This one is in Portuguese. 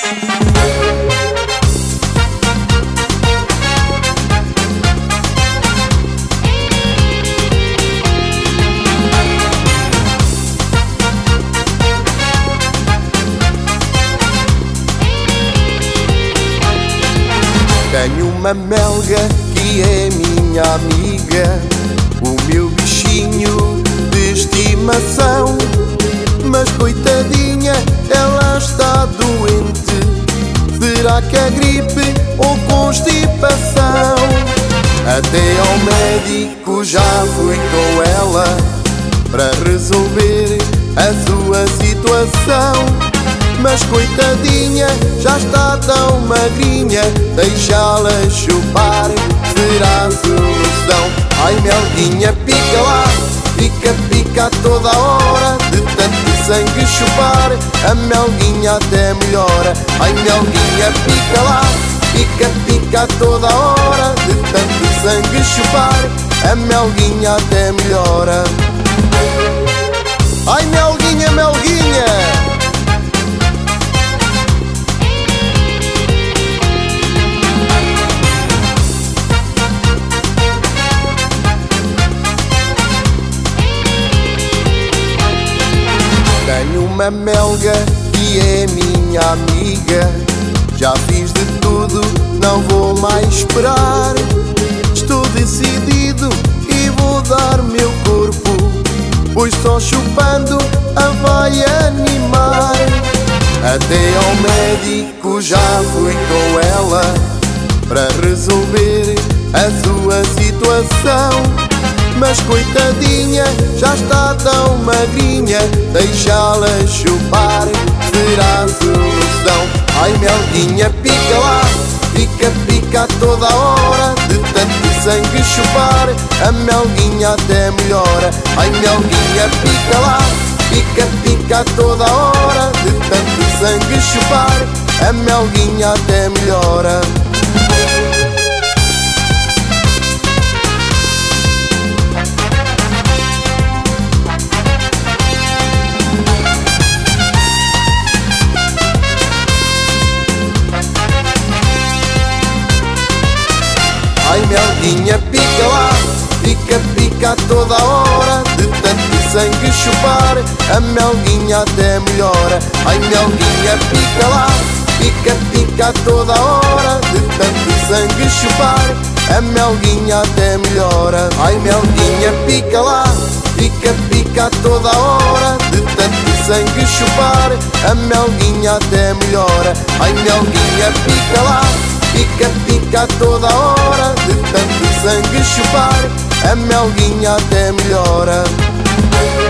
Tenho uma melga que é minha amiga, o meu bichinho de estimação. Mas coitadinha, ela está doente. Será que é gripe ou constipação? Até ao médico já fui com ela para resolver a sua situação. Mas coitadinha, já está tão magrinha, deixá-la chupar será a solução. Ai melguinha, pica lá, pica, pica a toda hora, de tanto sangue chupar, a melguinha até melhora. Ai melguinha, pica lá, pica, pica a toda hora, de tanto sangue chupar, a melguinha até melhora. Ai melguinha, melguinha, tenho uma melga que é minha amiga. Já fiz de tudo, não vou mais esperar. Estou decidido e vou dar meu corpo, pois só chupando a vai animar. Até ao médico já fui com ela para resolver a sua situação. Mas coitadinha, já está tão magrinha, deixá-la chupar será a solução. Ai melguinha, pica lá, pica, pica a toda hora, de tanto sangue chupar, a melguinha até melhora. Ai melguinha, pica lá, pica, pica a toda hora, de tanto sangue chupar, a melguinha até melhora. Ai melguinha, pica lá, pica, pica a toda hora, de tanto sangue chupar, a melguinha até melhora. Ai melguinha, pica lá, pica, pica a toda hora, de tanto sangue chupar, a melguinha até melhora. Ai melguinha, pica lá, pica, pica a toda hora, de tanto sangue chupar, a melguinha até melhora. Ai melguinha, pica lá, pica, pica a toda hora, de tanto sangue chupar, a melguinha até melhora.